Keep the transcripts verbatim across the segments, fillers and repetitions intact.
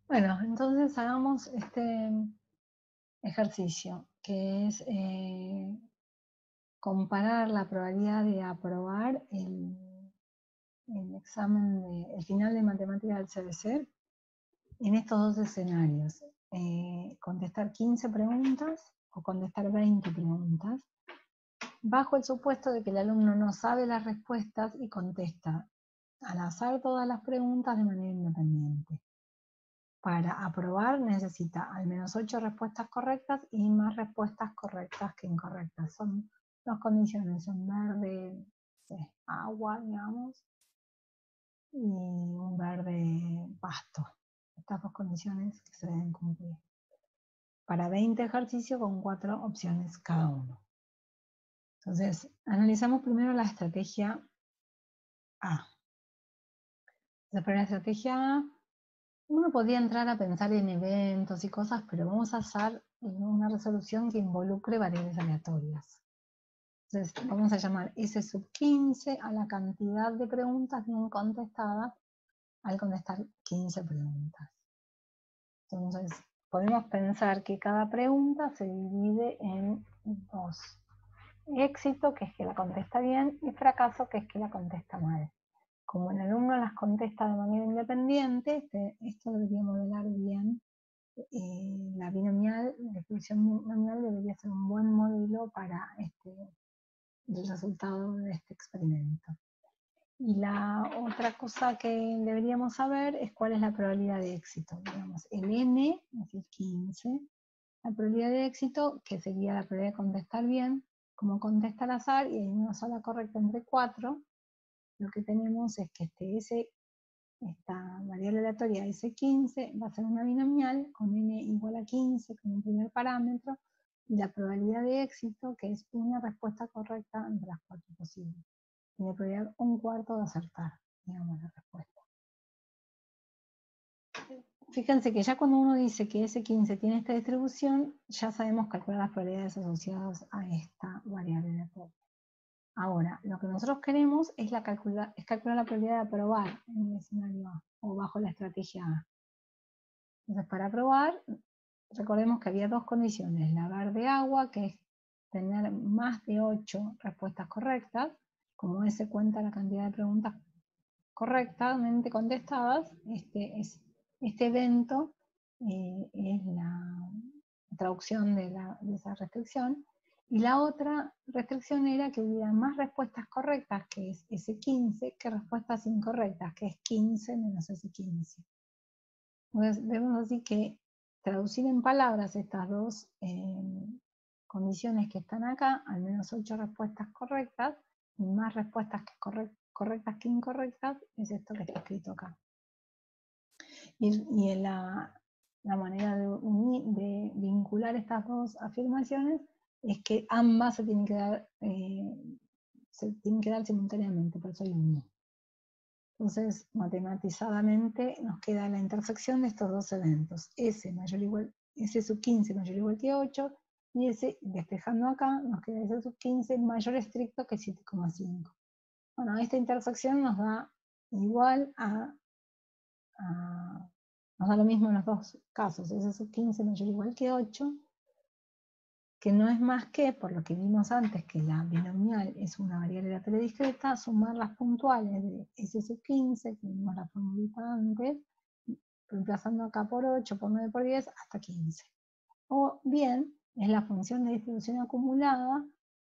Bueno, entonces hagamos este ejercicio, que es eh, comparar la probabilidad de aprobar el, el examen, de, el final de matemáticas del C B C en estos dos escenarios. Eh, contestar quince preguntas o contestar veinte preguntas, bajo el supuesto de que el alumno no sabe las respuestas y contesta al azar todas las preguntas de manera independiente. Para aprobar necesita al menos ocho respuestas correctas y más respuestas correctas que incorrectas. Son dos condiciones, son verde, sí, agua, digamos, y un verde pasto. Estas dos condiciones que se deben cumplir. Para veinte ejercicios con cuatro opciones cada uno. Entonces, analizamos primero la estrategia A. Entonces, para la estrategia A, uno podría entrar a pensar en eventos y cosas, pero vamos a hacer una resolución que involucre variables aleatorias. Entonces vamos a llamar S sub quince a la cantidad de preguntas bien contestadas al contestar quince preguntas. Entonces podemos pensar que cada pregunta se divide en dos. Éxito, que es que la contesta bien, y fracaso, que es que la contesta mal. Como el alumno las contesta de manera independiente, este, esto debería modelar bien. Eh, la binomial, la distribución binomial debería ser un buen modelo para este, el resultado de este experimento. Y la otra cosa que deberíamos saber es cuál es la probabilidad de éxito. Digamos, el n, es decir, quince, la probabilidad de éxito, que sería la probabilidad de contestar bien, como contesta al azar y hay una sola correcta entre cuatro, lo que tenemos es que este S, esta variable aleatoria S quince va a ser una binomial con n igual a quince como un primer parámetro, y la probabilidad de éxito, que es una respuesta correcta entre las cuatro posibles. Tiene probabilidad un cuarto de acertar, digamos, la respuesta. Fíjense que ya cuando uno dice que S quince tiene esta distribución, ya sabemos calcular las probabilidades asociadas a esta variable aleatoria. Ahora, lo que nosotros queremos es, la calcula, es calcular la probabilidad de aprobar en el escenario A o bajo la estrategia A. Entonces, para aprobar, recordemos que había dos condiciones. La verde agua, que es tener más de ocho respuestas correctas, como ese cuenta la cantidad de preguntas correctamente contestadas, este, es, este evento eh, es la traducción de, la, de esa restricción. Y la otra restricción era que hubiera más respuestas correctas, que es S quince, que respuestas incorrectas, que es quince menos S quince. Entonces, vemos así que traducir en palabras estas dos eh, condiciones que están acá, al menos ocho respuestas correctas, y más respuestas que corre correctas que incorrectas, es esto que está escrito acá. Y, y en la, la manera de, unir, de vincular estas dos afirmaciones es que ambas se tienen que dar, eh, se tienen que dar simultáneamente, por eso hay un no. Entonces, matematizadamente nos queda la intersección de estos dos eventos. S mayor o igual, S sub quince mayor o igual que ocho, y S, despejando acá, nos queda S sub quince mayor estricto que siete coma cinco. Bueno, esta intersección nos da igual a, a, nos da lo mismo en los dos casos, S sub quince mayor o igual que ocho, que no es más que, por lo que vimos antes, que la binomial es una variable aleatoria discreta, sumar las puntuales de S sub quince, que vimos la formulita antes, reemplazando acá por ocho, por nueve, por diez, hasta quince. O bien, es la función de distribución acumulada,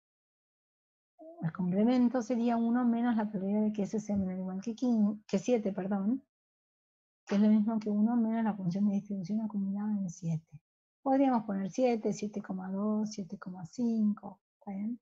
el complemento sería uno menos la probabilidad de que S sea menor o igual que, quince, que siete, perdón, que es lo mismo que uno menos la función de distribución acumulada en siete. Podríamos poner siete, siete coma dos, siete coma cinco, ¿está bien?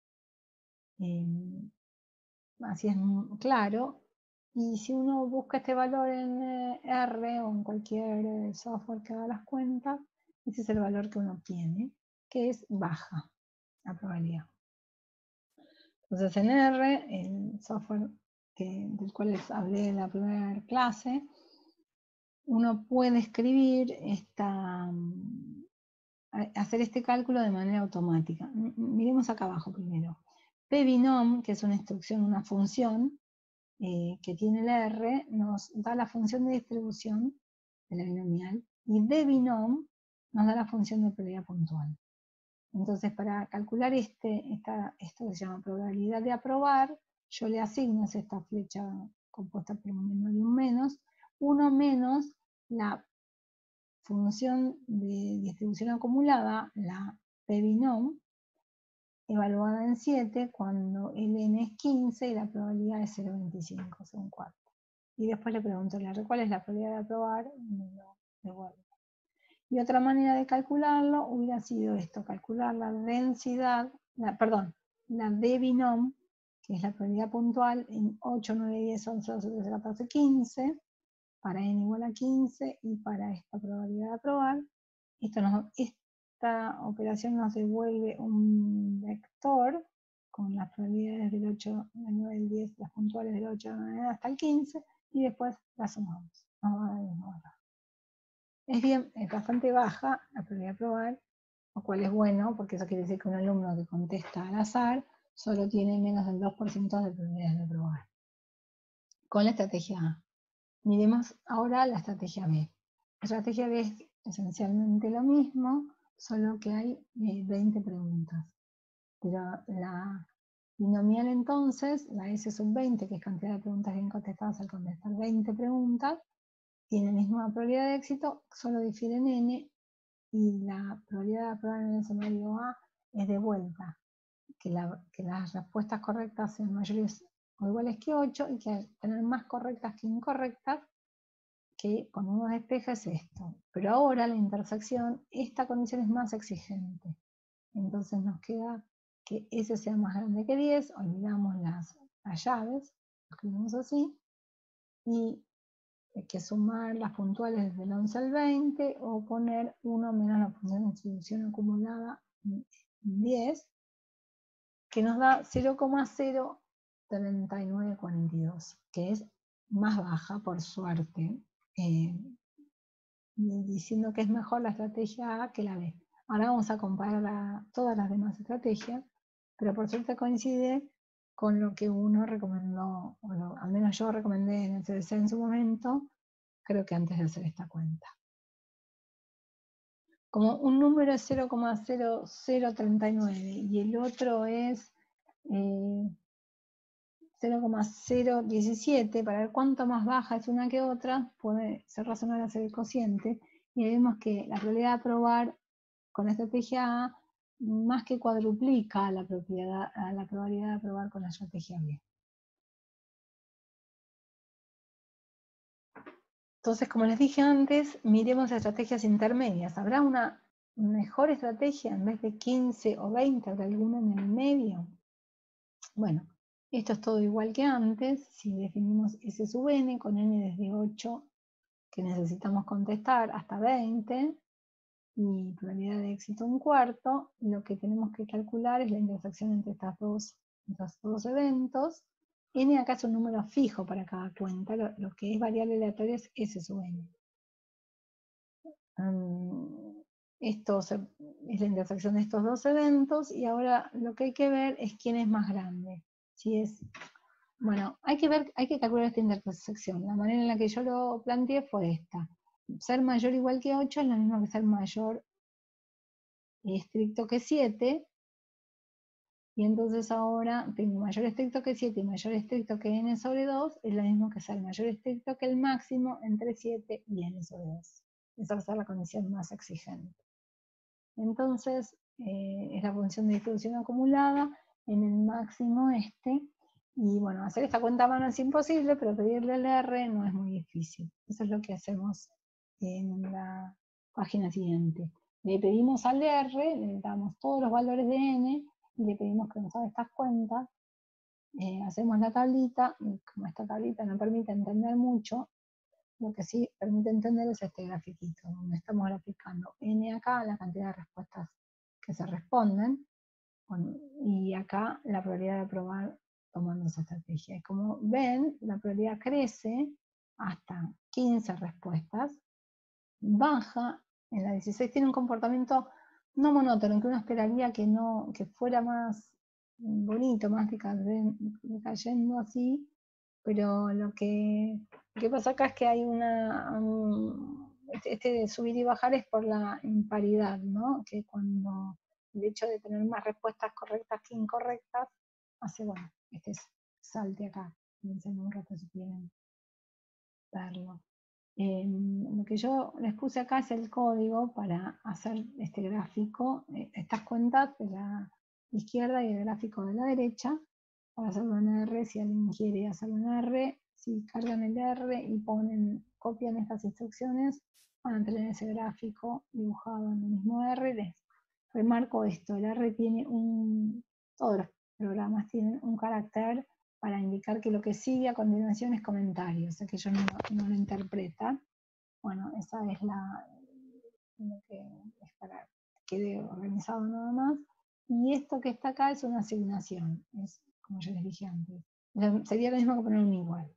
Eh, así es claro. Y si uno busca este valor en eh, R o en cualquier eh, software que haga las cuentas, ese es el valor que uno obtiene, que es baja la probabilidad. Entonces en R, el software que, del cual les hablé en la primera clase, uno puede escribir esta, hacer este cálculo de manera automática. Miremos acá abajo primero. pbinom, que es una instrucción, una función eh, que tiene el R, nos da la función de distribución de la binomial, y D binom nos da la función de probabilidad puntual. Entonces, para calcular este, esta, esto que se llama probabilidad de aprobar, yo le asigno, es esta flecha compuesta por un menos y un menos, uno menos la función de distribución acumulada, la P binom, evaluada en siete, cuando el n es quince y la probabilidad es cero coma veinticinco, o sea, un cuarto. Y después le pregunto, ¿cuál es la probabilidad de aprobar? Y me lo devuelve. Y otra manera de calcularlo hubiera sido esto, calcular la densidad, la, perdón, la D binom, que es la probabilidad puntual, en ocho, nueve, diez, once, doce, trece, catorce, quince, para n igual a quince y para esta probabilidad de aprobar. Esto nos, esta operación nos devuelve un vector con las probabilidades del ocho, del nueve, del diez, las puntuales del ocho, del nueve, hasta el quince, y después las sumamos. Nos va a dar el mismo valor. Es, bien, es bastante baja la probabilidad de aprobar, lo cual es bueno, porque eso quiere decir que un alumno que contesta al azar solo tiene menos del dos por ciento de probabilidades de aprobar. Con la estrategia A. Miremos ahora la estrategia B. La estrategia B es esencialmente lo mismo, solo que hay eh, veinte preguntas. Pero la binomial entonces, la S sub veinte, que es cantidad de preguntas bien contestadas al contestar veinte preguntas, tiene la misma probabilidad de éxito, solo difiere en n, y la probabilidad de aprobar en el escenario A es de vuelta, que, la, que las respuestas correctas sean mayores o iguales que ocho y que tener más correctas que incorrectas, que cuando uno despeja es esto. Pero ahora la intersección, esta condición es más exigente. Entonces nos queda que S sea más grande que diez, olvidamos las, las llaves, lo escribimos así, y hay que sumar las puntuales del once al veinte o poner uno menos la función de distribución acumulada diez, que nos da cero coma cero treinta y nueve cuarenta y dos, que es más baja por suerte, eh, diciendo que es mejor la estrategia A que la B. Ahora vamos a comparar la, todas las demás estrategias, pero por suerte coincide con lo que uno recomendó, o lo, al menos yo recomendé en el C D C en su momento, creo que antes de hacer esta cuenta. Como un número es cero coma cero cero treinta y nueve y el otro es eh, cero coma cero diecisiete, para ver cuánto más baja es una que otra, puede ser razonable hacer el cociente, y vemos que la probabilidad de aprobar con la estrategia A más que cuadruplica la, propiedad, la probabilidad de aprobar con la estrategia B. Entonces, como les dije antes, miremos estrategias intermedias. ¿Habrá una mejor estrategia en vez de quince o veinte, habrá alguna en el medio? Bueno, esto es todo igual que antes. Si definimos S sub n con n desde ocho que necesitamos contestar hasta veinte y probabilidad de éxito un cuarto, lo que tenemos que calcular es la intersección entre estas dos, estos dos eventos. N acá es un número fijo para cada cuenta, lo, lo que es variable aleatoria es S sub n. Um, esto es la intersección de estos dos eventos, y ahora lo que hay que ver es quién es más grande. Si es, bueno, hay que ver, hay que calcular esta intersección. La manera en la que yo lo planteé fue esta. Ser mayor o igual que ocho es lo mismo que ser mayor estricto que siete, y entonces ahora tengo mayor estricto que siete y mayor estricto que n sobre dos, es lo mismo que ser mayor estricto que el máximo entre siete y n sobre dos. Esa va a ser la condición más exigente. Entonces, eh, es la función de distribución acumulada en el máximo este, y bueno, hacer esta cuenta a mano es imposible, pero pedirle al R no es muy difícil. Eso es lo que hacemos en la página siguiente. Le pedimos al R, le damos todos los valores de n, y le pedimos que nos haga estas cuentas. Eh, hacemos la tablita, y como esta tablita no permite entender mucho, lo que sí permite entender es este grafiquito, donde estamos graficando n acá, la cantidad de respuestas que se responden, y acá la probabilidad de aprobar tomando esa estrategia. Y como ven, la probabilidad crece hasta quince respuestas, baja en la dieciséis, tiene un comportamiento no monótono, que uno esperaría que, no, que fuera más bonito, más decayendo así, pero lo que, lo que pasa acá es que hay una, un, este, este de subir y bajar es por la imparidad, ¿no? Que cuando el hecho de tener más respuestas correctas que incorrectas hace, bueno, este salte acá. Piensen un rato si quieren verlo. Eh, lo que yo les puse acá es el código para hacer este gráfico, eh, estas cuentas de la izquierda y el gráfico de la derecha, para hacerlo en R, si alguien quiere hacerlo en R, si cargan el R y ponen, copian estas instrucciones, van a tener ese gráfico dibujado en el mismo R. Les remarco esto, el R tiene un, todos los programas tienen un carácter para indicar que lo que sigue a continuación es comentario, o sea que yo no, no lo interpreta. Bueno, esa es la, lo que es para que quede organizado nada más. Y esto que está acá es una asignación, es como yo les dije antes. Sería lo mismo que poner un igual.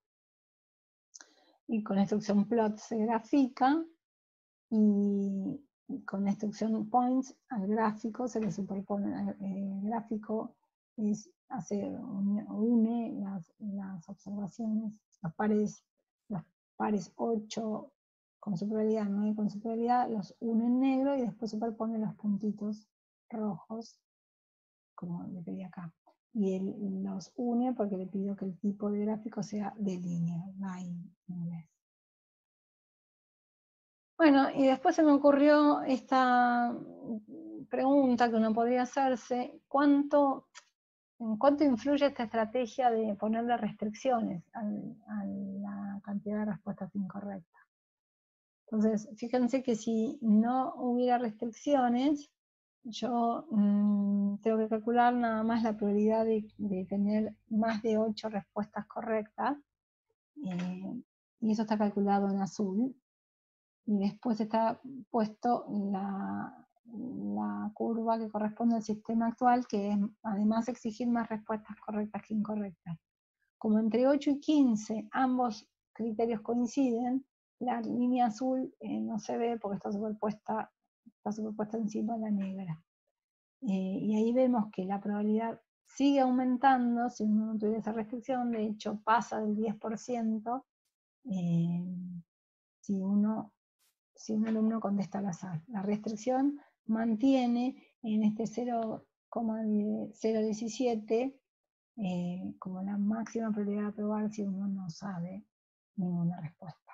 Y con la instrucción plot se grafica, y con la instrucción points al gráfico se le superpone, el gráfico es, hace, une las, las observaciones, los pares, los pares ocho con su probabilidad, nueve con su probabilidad, los une en negro y después superpone los puntitos rojos, como le pedí acá. Y él los une porque le pido que el tipo de gráfico sea de línea, line en inglés. Bueno, y después se me ocurrió esta pregunta que uno podría hacerse: ¿cuánto, ¿en cuánto influye esta estrategia de ponerle restricciones a, a la cantidad de respuestas incorrectas? Entonces, fíjense que si no hubiera restricciones, yo mmm, tengo que calcular nada más la probabilidad de, de tener más de ocho respuestas correctas, eh, y eso está calculado en azul. Y después está puesto la, la curva que corresponde al sistema actual, que es además exigir más respuestas correctas que incorrectas. Como entre ocho y quince ambos criterios coinciden, la línea azul eh, no se ve porque está superpuesta, está superpuesta encima de la negra. Eh, y ahí vemos que la probabilidad sigue aumentando si uno no tuviera esa restricción. De hecho pasa del diez por ciento eh, si uno si un alumno contesta al azar. La restricción mantiene en este cero coma cero diecisiete eh, como la máxima probabilidad de aprobar si uno no sabe ninguna respuesta.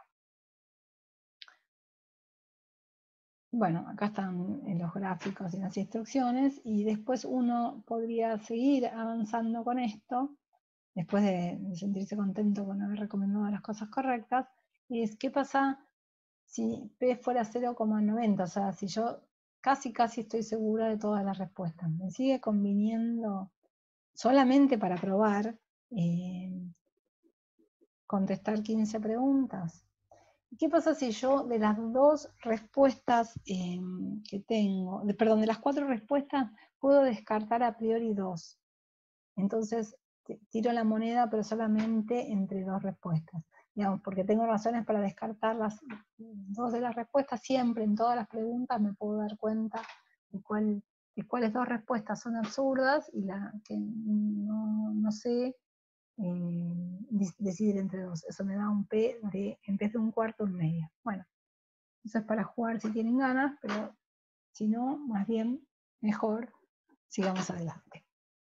Bueno, acá están los gráficos y las instrucciones, y después uno podría seguir avanzando con esto, después de, de sentirse contento con haber recomendado las cosas correctas, y es qué pasa si P fuera cero coma noventa, o sea, si yo casi casi estoy segura de todas las respuestas. Me sigue conviniendo solamente para probar eh, contestar quince preguntas. ¿Qué pasa si yo de las dos respuestas eh, que tengo, de, perdón, de las cuatro respuestas puedo descartar a priori dos? Entonces tiro la moneda pero solamente entre dos respuestas. Digamos, porque tengo razones para descartar las dos de las respuestas. Siempre en todas las preguntas me puedo dar cuenta de, cuál, de cuáles dos respuestas son absurdas y la que no, no sé eh, decidir entre dos. Eso me da un P de, en vez de un cuarto, un medio. Bueno, eso es para jugar si tienen ganas, pero si no, más bien, mejor, sigamos adelante.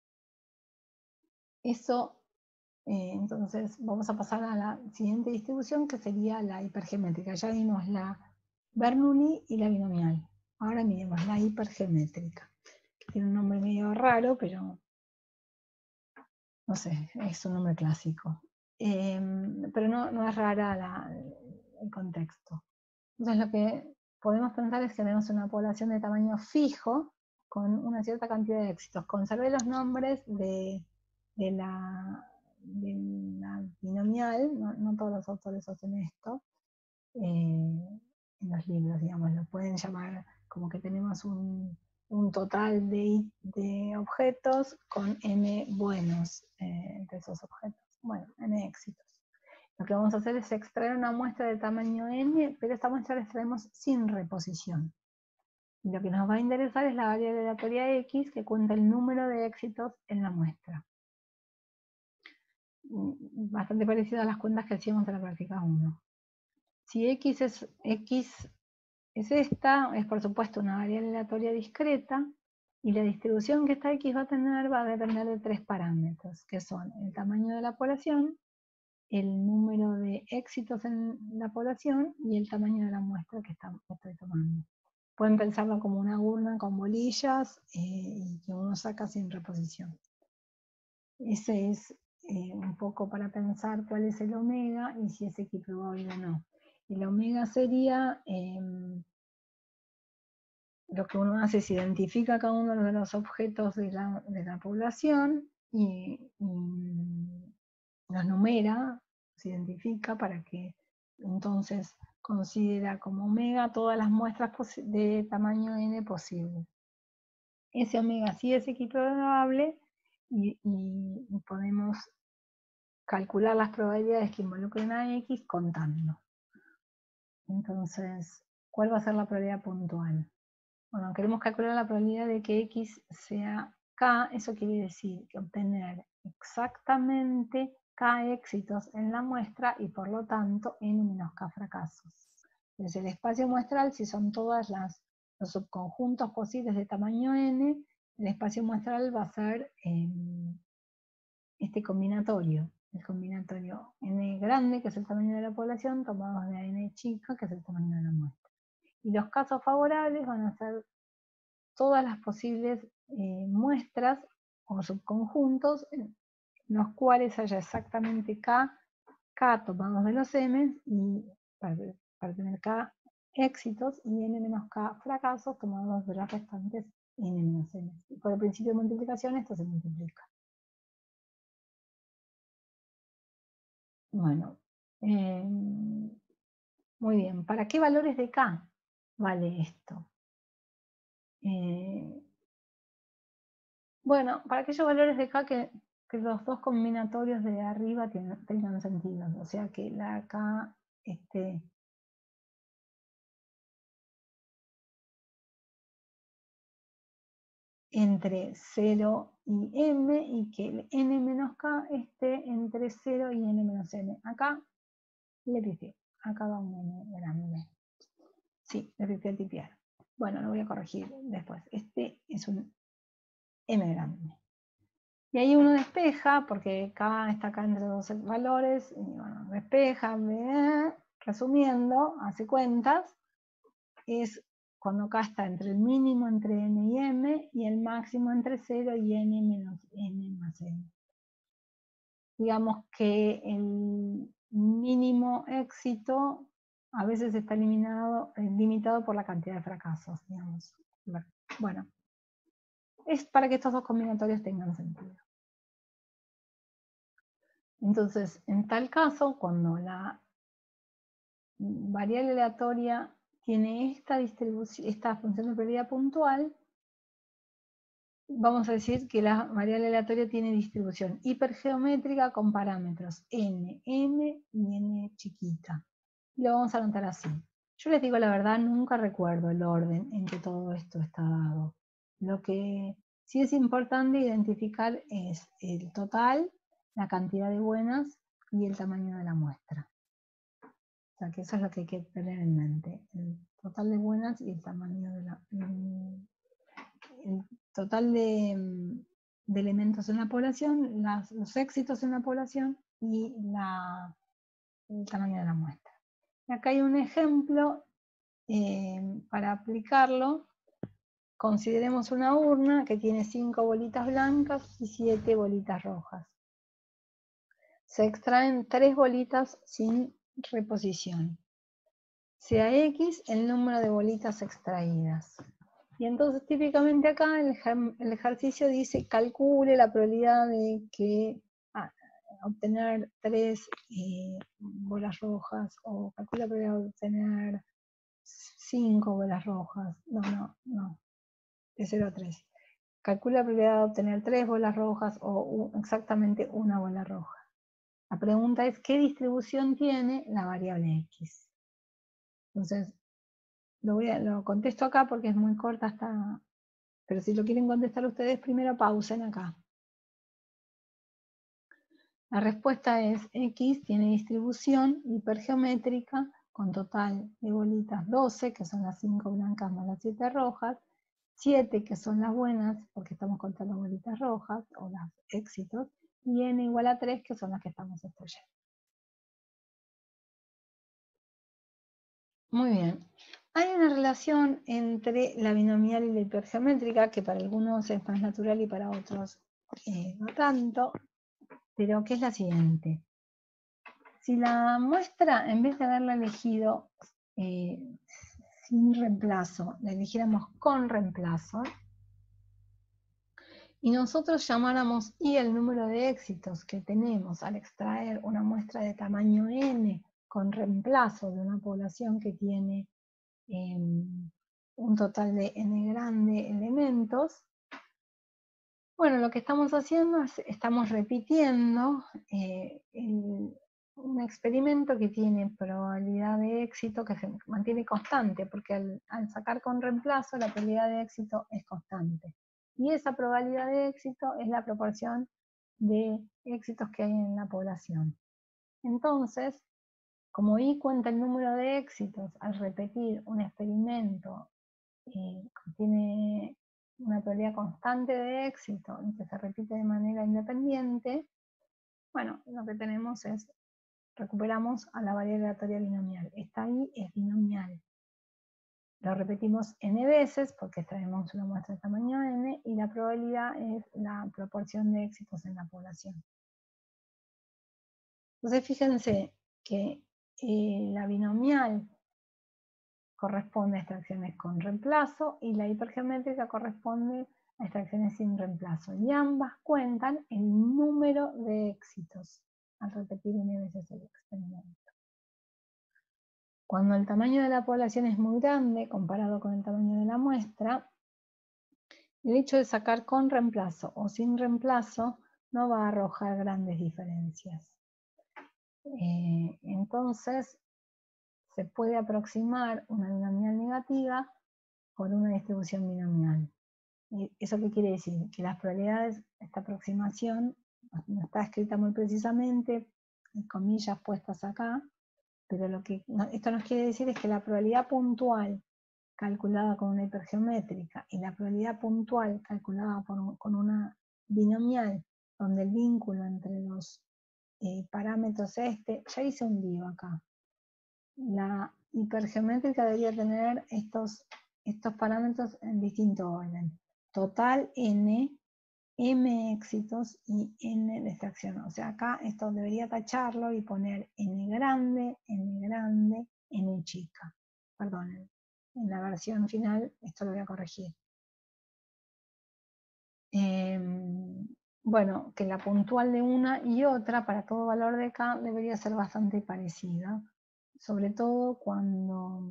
Eso, eh, entonces, vamos a pasar a la siguiente distribución, que sería la hipergeométrica. Ya vimos la Bernoulli y la binomial. Ahora miremos la hipergeométrica, que tiene un nombre medio raro, pero no sé, es un nombre clásico. Eh, pero no, no es rara la, el contexto. Entonces lo que podemos pensar es que tenemos una población de tamaño fijo con una cierta cantidad de éxitos. Conservé los nombres de, de, la, de la binomial, no, no todos los autores hacen esto, eh, en los libros, digamos, lo pueden llamar como que tenemos un, un total de, de objetos con n buenos eh, de esos objetos. Bueno, n éxitos. Lo que vamos a hacer es extraer una muestra de tamaño n, pero esta muestra la extraemos sin reposición. Y lo que nos va a interesar es la variable aleatoria x, que cuenta el número de éxitos en la muestra. Bastante parecido a las cuentas que hacíamos en la práctica uno. Si x es x es esta, es por supuesto una variable aleatoria discreta, y la distribución que esta X va a tener va a depender de tres parámetros, que son el tamaño de la población, el número de éxitos en la población y el tamaño de la muestra que, está, que estoy tomando. Pueden pensarlo como una urna con bolillas eh, y que uno saca sin reposición. Ese es eh, un poco para pensar cuál es el omega y si es equiprobable o no. El omega sería, eh, lo que uno hace es identifica cada uno de los objetos de la, de la población y, y los numera, se identifica para que entonces considera como omega todas las muestras de tamaño n posibles. Ese omega sí es equiprobable y, y, y podemos calcular las probabilidades que involucren a X contando. Entonces, ¿cuál va a ser la probabilidad puntual? Bueno, queremos calcular la probabilidad de que X sea K, eso quiere decir que obtener exactamente K éxitos en la muestra y por lo tanto N menos K fracasos. Entonces el espacio muestral, si son todas las los subconjuntos posibles de tamaño N, el espacio muestral va a ser eh, este combinatorio, el combinatorio N grande, que es el tamaño de la población, tomado de N chica, que es el tamaño de la muestra. Y los casos favorables van a ser todas las posibles eh, muestras o subconjuntos en los cuales haya exactamente K, K tomados de los M, y para, para tener K éxitos y N menos K fracasos tomados de las restantes N menos M. Y por el principio de multiplicación esto se multiplica. Bueno, eh, muy bien. ¿Para qué valores de K vale esto? Eh, bueno, para aquellos valores de K que, que los dos combinatorios de arriba tengan, tengan sentido. O sea que la K esté entre cero y M y que el N menos K esté entre cero y N menos M. Acá le pifié. Acá va un N grande. Sí, le pifié el tipiar. Bueno, lo voy a corregir después. Este es un M grande. Y ahí uno despeja, porque K está acá entre dos valores, y bueno, despeja, ve, resumiendo, hace cuentas, es cuando K está entre el mínimo entre N y M, y el máximo entre cero y N menos N más M. Digamos que el mínimo éxito a veces está eliminado, limitado por la cantidad de fracasos, digamos. Bueno, es para que estos dos combinatorios tengan sentido. Entonces, en tal caso, cuando la variable aleatoria tiene esta distribución, esta función de probabilidad puntual, vamos a decir que la variable aleatoria tiene distribución hipergeométrica con parámetros n, m y n chiquita. Y lo vamos a anotar así. Yo les digo la verdad, nunca recuerdo el orden en que todo esto está dado. Lo que sí es importante identificar es el total, la cantidad de buenas y el tamaño de la muestra. O sea que eso es lo que hay que tener en mente. El total de buenas y el tamaño de la... El, el total de, de elementos en la población, las, los éxitos en la población y la, el tamaño de la muestra. Y acá hay un ejemplo eh, para aplicarlo. Consideremos una urna que tiene cinco bolitas blancas y siete bolitas rojas. Se extraen tres bolitas sin reposición. Sea X el número de bolitas extraídas. Y entonces típicamente acá el, el ejercicio dice calcule la probabilidad de que ah, obtener tres eh, bolas rojas, o calcule la probabilidad de obtener cinco bolas rojas. No, no, no. De cero a tres. Calcula la probabilidad de obtener tres bolas rojas o un, exactamente una bola roja. La pregunta es ¿qué distribución tiene la variable X? Entonces, Lo, voy a, lo contesto acá porque es muy corta hasta... Pero si lo quieren contestar ustedes, primero pausen acá. La respuesta es X tiene distribución hipergeométrica con total de bolitas doce, que son las cinco blancas más las siete rojas, siete, que son las buenas, porque estamos contando bolitas rojas, o los éxitos, y n igual a tres, que son las que estamos extrayendo. Muy bien. Hay una relación entre la binomial y la hipergeométrica, que para algunos es más natural y para otros eh, no tanto, pero que es la siguiente. Si la muestra, en vez de haberla elegido eh, sin reemplazo, la eligiéramos con reemplazo, y nosotros llamáramos i el número de éxitos que tenemos al extraer una muestra de tamaño n con reemplazo de una población que tiene eh, un total de n grande elementos, bueno, lo que estamos haciendo es, estamos repitiendo eh, el, un experimento que tiene probabilidad de éxito que se mantiene constante, porque al, al sacar con reemplazo la probabilidad de éxito es constante. Y esa probabilidad de éxito es la proporción de éxitos que hay en la población. Entonces, como i cuenta el número de éxitos al repetir un experimento eh, que tiene una probabilidad constante de éxito y que se repite de manera independiente, bueno, lo que tenemos es, recuperamos a la variable aleatoria binomial. Esta i es binomial. Lo repetimos n veces porque extraemos una muestra de tamaño n y la probabilidad es la proporción de éxitos en la población. Entonces fíjense que eh, la binomial corresponde a extracciones con reemplazo y la hipergeométrica corresponde a extracciones sin reemplazo. Y ambas cuentan el número de éxitos al repetir n veces el experimento. Cuando el tamaño de la población es muy grande comparado con el tamaño de la muestra, el hecho de sacar con reemplazo o sin reemplazo no va a arrojar grandes diferencias. Eh, entonces, se puede aproximar una binomial negativa con una distribución binomial. ¿Eso qué quiere decir? Que las probabilidades, esta aproximación, no está escrita muy precisamente, hay comillas puestas acá, pero lo que esto nos quiere decir es que la probabilidad puntual calculada con una hipergeométrica y la probabilidad puntual calculada por, con una binomial, donde el vínculo entre los eh, parámetros este, ya hice un lío acá. La hipergeométrica debería tener estos, estos parámetros en distinto orden. Total n, m éxitos y n de extracción. O sea, acá esto debería tacharlo y poner n grande, n grande, n chica. Perdonen, en la versión final esto lo voy a corregir. Eh, bueno, que la puntual de una y otra para todo valor de k debería ser bastante parecida. Sobre todo cuando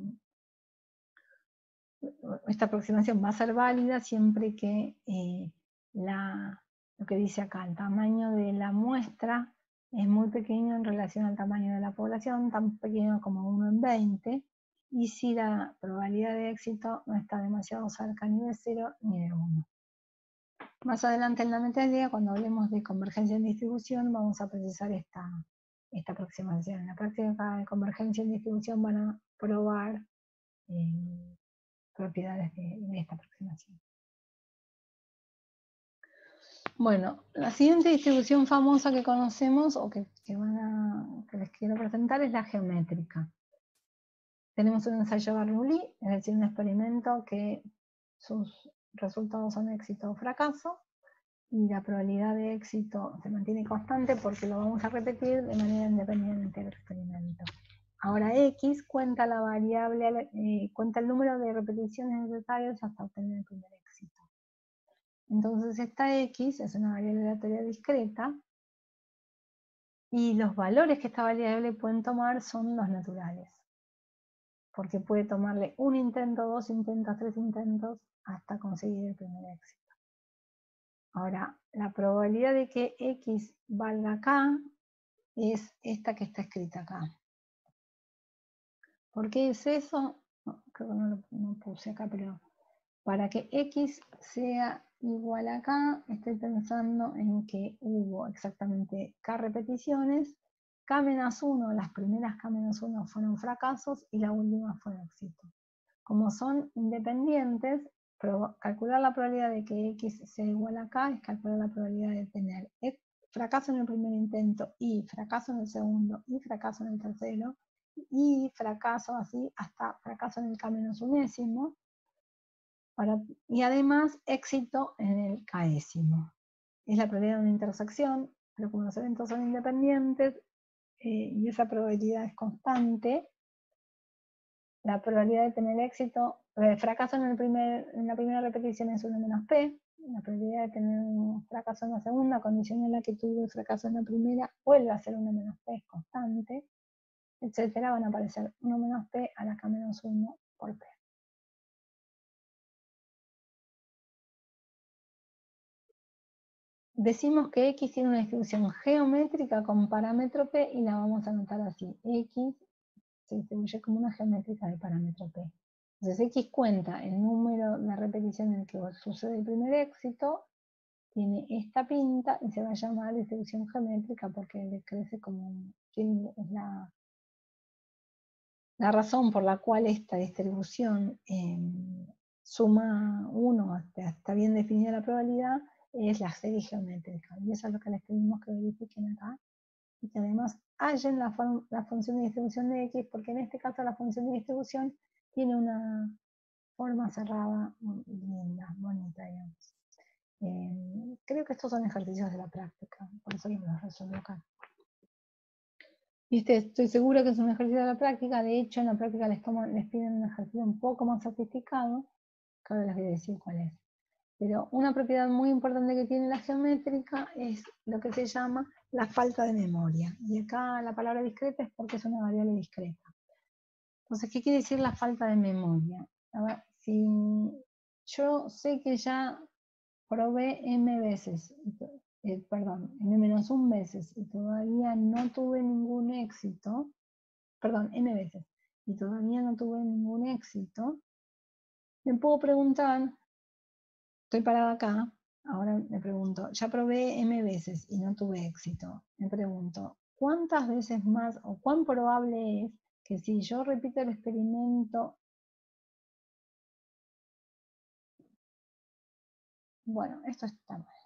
esta aproximación va a ser válida siempre que eh, la, lo que dice acá, el tamaño de la muestra es muy pequeño en relación al tamaño de la población, tan pequeño como uno en veinte, y si la probabilidad de éxito no está demasiado cerca ni de cero ni de uno. Más adelante en la metodología, cuando hablemos de convergencia en distribución, vamos a precisar esta, esta aproximación. En la práctica de convergencia en distribución van a probar eh, propiedades de, de esta aproximación. Bueno, la siguiente distribución famosa que conocemos o que, que, van a, que les quiero presentar es la geométrica. Tenemos un ensayo Bernoulli, es decir, un experimento que sus resultados son éxito o fracaso, y la probabilidad de éxito se mantiene constante porque lo vamos a repetir de manera independiente del experimento. Ahora X cuenta la variable, eh, cuenta el número de repeticiones necesarias hasta obtener el primer éxito. Entonces esta X es una variable aleatoria discreta y los valores que esta variable pueden tomar son los naturales. Porque puede tomarle un intento, dos intentos, tres intentos hasta conseguir el primer éxito. Ahora, la probabilidad de que X valga acá es esta que está escrita acá. ¿Por qué es eso? No, creo que no lo no puse acá, pero para que X sea igual acá, estoy pensando en que hubo exactamente K repeticiones K menos uno, las primeras K menos uno fueron fracasos y la última fue éxito. Como son independientes, calcular la probabilidad de que X sea igual a K es calcular la probabilidad de tener fracaso en el primer intento y fracaso en el segundo y fracaso en el tercero y fracaso así hasta fracaso en el K menos unésimo para, y además éxito en el Késimo. Es la probabilidad de una intersección, pero como los eventos son independientes eh, y esa probabilidad es constante, la probabilidad de tener éxito, eh, fracaso en, el primer, en la primera repetición es uno menos P, la probabilidad de tener un fracaso en la segunda, condición en la que tuve fracaso en la primera, vuelve a ser uno menos P, es constante, etcétera, van a aparecer uno menos P a la K menos uno por P. Decimos que X tiene una distribución geométrica con parámetro P y la vamos a anotar así. X se distribuye como una geométrica de parámetro P. Entonces X cuenta el número de repetición en el que sucede el primer éxito, tiene esta pinta y se va a llamar distribución geométrica porque le crece como es la, la razón por la cual esta distribución eh, suma uno, está bien definida la probabilidad, es la serie geométrica. Y eso es lo que les pedimos que verifiquen acá. Y que además hallen la, la función de distribución de X, porque en este caso la función de distribución tiene una forma cerrada linda, bonita, digamos. Eh, creo que estos son ejercicios de la práctica, por eso los resuelvo acá. ¿Viste? Estoy segura que es un ejercicio de la práctica, de hecho en la práctica les, toman, les piden un ejercicio un poco más sofisticado, que ahora les voy a decir cuál es. Pero una propiedad muy importante que tiene la geométrica es lo que se llama la falta de memoria. Y acá la palabra discreta es porque es una variable discreta. Entonces, ¿qué quiere decir la falta de memoria? A ver, si yo sé que ya probé m veces, eh, perdón, m menos un veces y todavía no tuve ningún éxito, perdón, n veces, y todavía no tuve ningún éxito, me puedo preguntar, estoy parada acá, ahora me pregunto, ya probé m veces y no tuve éxito, me pregunto, ¿cuántas veces más o cuán probable es que si yo repito el experimento, bueno, esto está mal.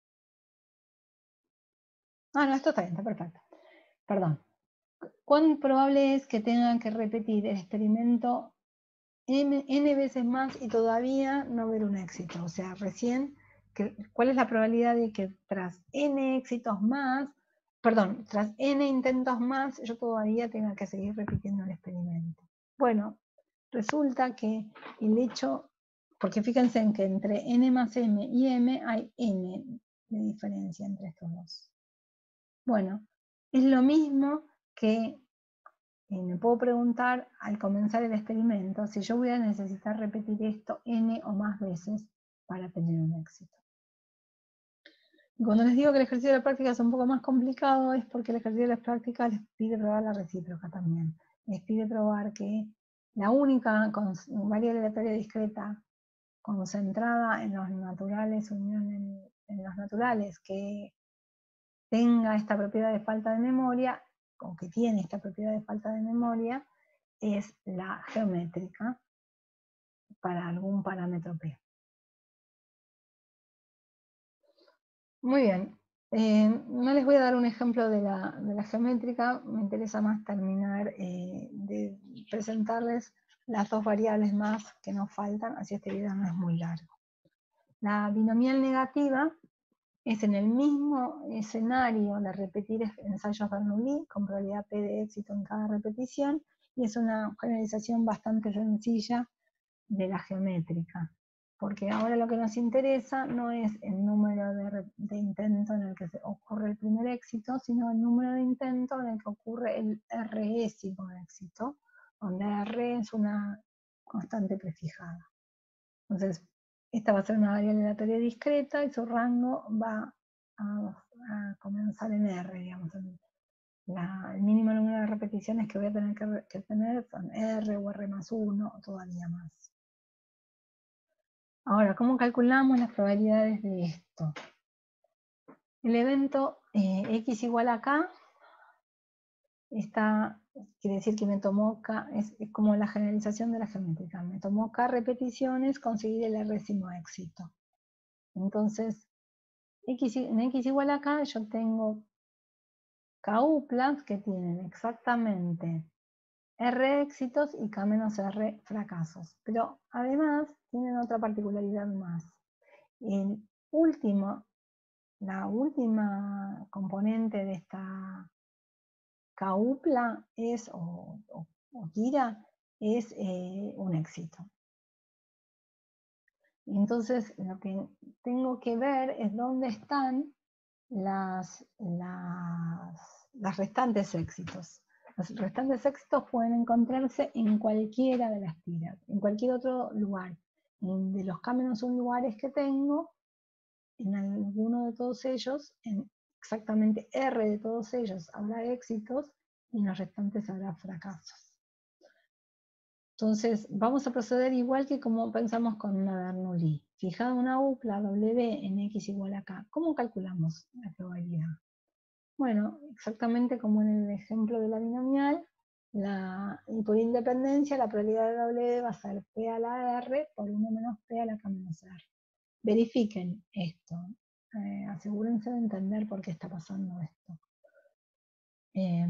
Ah, no, esto está bien, está perfecto. Perdón. ¿Cuán probable es que tengan que repetir el experimento n, n veces más y todavía no ver un éxito? O sea, recién, que, ¿cuál es la probabilidad de que tras n éxitos más, perdón, tras n intentos más, yo todavía tenga que seguir repitiendo el experimento? Bueno, resulta que el hecho, porque fíjense en que entre n más m y m hay n de diferencia entre estos dos. Bueno, es lo mismo que eh, me puedo preguntar al comenzar el experimento si yo voy a necesitar repetir esto n o más veces para tener un éxito. Y cuando les digo que el ejercicio de la práctica es un poco más complicado es porque el ejercicio de la práctica les pide probar la recíproca también. Les pide probar que la única variable aleatoria discreta concentrada en los naturales, unión en, en los naturales, que tenga esta propiedad de falta de memoria, o que tiene esta propiedad de falta de memoria, es la geométrica para algún parámetro P. Muy bien. Eh, no les voy a dar un ejemplo de la, de la geométrica, me interesa más terminar eh, de presentarles las dos variables más que nos faltan, así este video no es muy largo. La binomial negativa es en el mismo escenario de repetir ensayos Bernoulli, con probabilidad P de éxito en cada repetición, y es una generalización bastante sencilla de la geométrica, porque ahora lo que nos interesa no es el número de, de intentos en el que se ocurre el primer éxito, sino el número de intentos en el que ocurre el R-ésimo de éxito, donde R es una constante prefijada. Entonces, esta va a ser una variable aleatoria discreta y su rango va a, a comenzar en R, digamos. La, el mínimo número de repeticiones que voy a tener que, que tener son R o R más uno o todavía más. Ahora, ¿cómo calculamos las probabilidades de esto? El evento eh, X igual a K esta quiere decir que me tomó K, es, es como la generalización de la geométrica, me tomó K repeticiones conseguir el résimo éxito. Entonces, X, en X igual a K yo tengo K uplas que tienen exactamente R éxitos y K menos R fracasos. Pero además tienen otra particularidad más. El último, la última componente de esta K upla es, o, o, o tira, es eh, un éxito. Entonces lo que tengo que ver es dónde están las, las, las restantes éxitos. Los restantes éxitos pueden encontrarse en cualquiera de las tiras, en cualquier otro lugar. De los K menos un lugares que tengo, en alguno de todos ellos, en exactamente R de todos ellos habrá éxitos y en los restantes habrá fracasos. Entonces vamos a proceder igual que como pensamos con una Bernoulli. Fijada una upla W en X igual a K, ¿cómo calculamos la probabilidad? Bueno, exactamente como en el ejemplo de la binomial, la, y por independencia la probabilidad de W va a ser P a la R por uno menos P a la K menos R. Verifiquen esto, eh, asegúrense de entender por qué está pasando esto. Eh,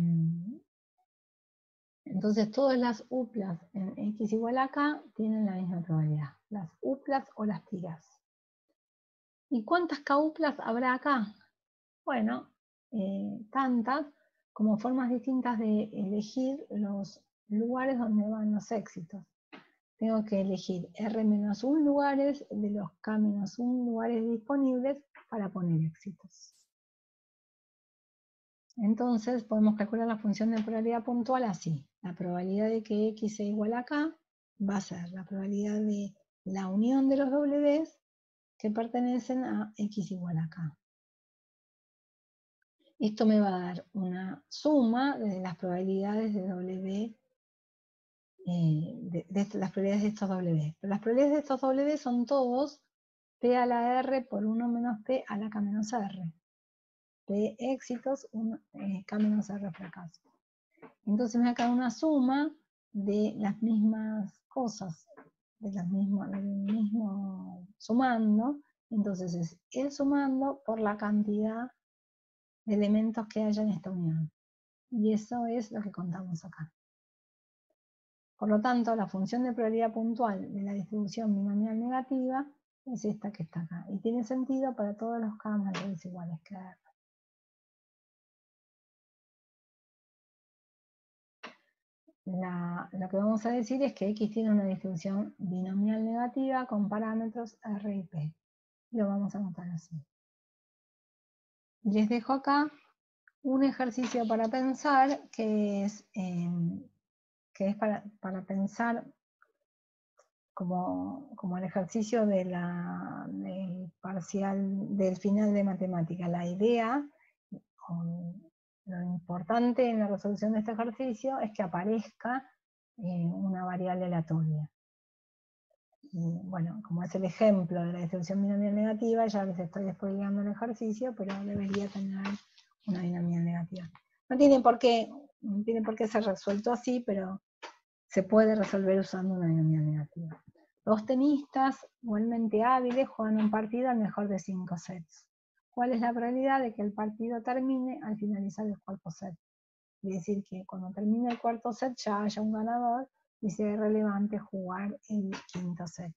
entonces todas las uplas en X igual a K tienen la misma probabilidad, las uplas o las tiras. ¿Y cuántas K uplas habrá acá? Bueno, eh, tantas como formas distintas de elegir los lugares donde van los éxitos. Tengo que elegir R menos uno lugares de los K menos uno lugares disponibles para poner éxitos. Entonces podemos calcular la función de probabilidad puntual así. La probabilidad de que X sea igual a K va a ser la probabilidad de la unión de los Ws que pertenecen a X igual a K. Esto me va a dar una suma de las probabilidades de W, eh, de, de las probabilidades de estos W. Pero las probabilidades de estos W son todos P a la R por uno menos P a la K menos R. P éxitos, uno, eh, K menos R fracasos. Entonces me va a quedar una suma de las mismas cosas, de las mismas, del mismo sumando. Entonces es el sumando por la cantidad de elementos que haya en esta unión. Y eso es lo que contamos acá. Por lo tanto, la función de probabilidad puntual de la distribución binomial negativa es esta que está acá. Y tiene sentido para todos los K mayores iguales que R. La, lo que vamos a decir es que X tiene una distribución binomial negativa con parámetros R y P. Lo vamos a anotar así. Les dejo acá un ejercicio para pensar que es, eh, que es para, para pensar como, como el ejercicio de la, del parcial, del final de matemática. La idea, lo importante en la resolución de este ejercicio es que aparezca eh, una variable aleatoria. Y bueno, como es el ejemplo de la distribución binomial negativa, ya les estoy spoileando el ejercicio, pero debería tener una binomial negativa. No tiene por qué, no tiene por qué ser resuelto así, pero se puede resolver usando una binomial negativa. Dos tenistas igualmente hábiles juegan un partido al mejor de cinco sets. ¿Cuál es la probabilidad de que el partido termine al finalizar el cuarto set? Es decir, que cuando termine el cuarto set ya haya un ganador y sea relevante jugar el quinto set.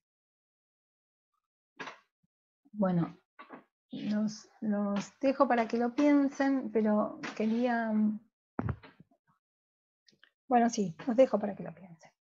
Bueno, los, los dejo para que lo piensen, pero quería... Bueno, sí, los dejo para que lo piensen.